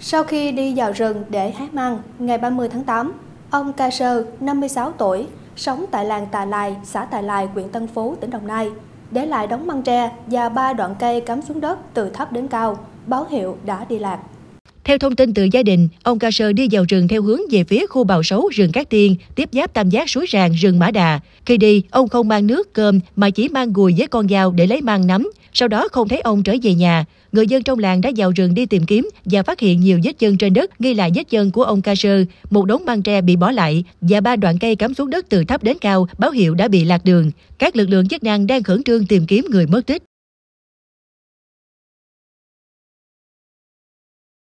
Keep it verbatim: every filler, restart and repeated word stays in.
Sau khi đi vào rừng để hái măng, ngày ba mươi tháng tám, ông Ca Sơ, năm mươi sáu tuổi, sống tại làng Tà Lài, xã Tà Lài, huyện Tân Phú, tỉnh Đồng Nai, để lại đống măng tre và ba đoạn cây cắm xuống đất từ thấp đến cao, báo hiệu đã đi lạc. Theo thông tin từ gia đình, ông Ca Sơ đi vào rừng theo hướng về phía khu Bào Sấu, rừng Cát Tiên, tiếp giáp Tam Giác, Suối Ràng, rừng Mã Đà. Khi đi, ông không mang nước, cơm mà chỉ mang gùi với con dao để lấy măng nắm. Sau đó không thấy ông trở về nhà. Người dân trong làng đã vào rừng đi tìm kiếm và phát hiện nhiều vết chân trên đất nghi là vết chân của ông Ca Sơ, một đống măng tre bị bỏ lại và ba đoạn cây cắm xuống đất từ thấp đến cao, báo hiệu đã bị lạc đường. Các lực lượng chức năng đang khẩn trương tìm kiếm người mất tích.